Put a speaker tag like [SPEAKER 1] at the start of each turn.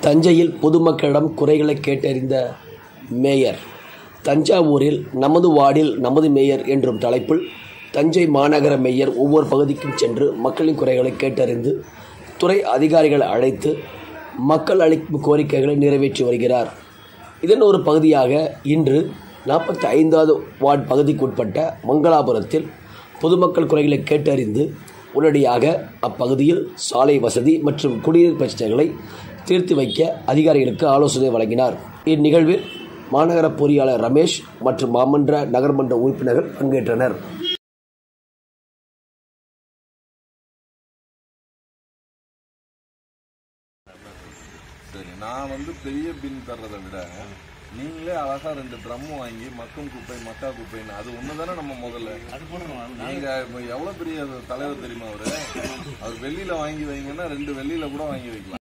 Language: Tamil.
[SPEAKER 1] தஞ்சையில் பொதுமக்களிடம் குறைகளை கேட்டறிந்த மேயர். தஞ்சாவூரில் நமது வார்டில் நமது மேயர் என்றும் தலைப்பில் தஞ்சை மாநகர மேயர் ஒவ்வொரு பகுதிக்கும் சென்று மக்களின் குறைகளை கேட்டறிந்து துறை அதிகாரிகளை அழைத்து மக்கள் அளிக்கும் கோரிக்கைகளை நிறைவேற்றி வருகிறார். இதன் ஒரு பகுதியாக இன்று 45வது வார்டு பகுதிக்குட்பட்ட மங்களாபுரத்தில் பொதுமக்கள் குறைகளை கேட்டறிந்து உடனடியாக அப்பகுதியில் சாலை வசதி மற்றும் குடிநீர் பிரச்சனைகளை தீர்த்து வைக்க அதிகாரிகளுக்கு ஆலோசனை வழங்கினார். இந்நிகழ்வில் மாநகர பொறியாளர் ரமேஷ் மற்றும் மாமன்ற நகர்மன்ற உறுப்பினர்கள் பங்கேற்றனர்.
[SPEAKER 2] சரி, நான் பெரிய பின் தர்றதை விட நீங்களே அழகா 2 ட்ரம் வாங்கி மக்கும் குப்பை மக்கா குப்பைன்னு அது ஒண்ணுதானே நம்ம முதல்ல. நீங்க எவ்வளவு பெரிய தலைவர் தெரியுமா அவரு வெளியில வாங்கி வைங்கன்னா 2 வெளியில கூட வாங்கி வைக்கலாம்.